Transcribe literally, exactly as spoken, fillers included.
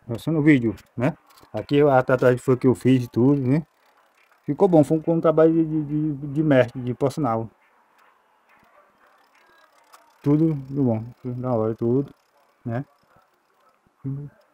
Só no vídeo, né? Aqui a tatuagem foi que eu fiz e tudo, né? Ficou bom, foi um, um trabalho de, de, de, de mestre, de profissional. Tudo do bom, tudo da hora, tudo, né?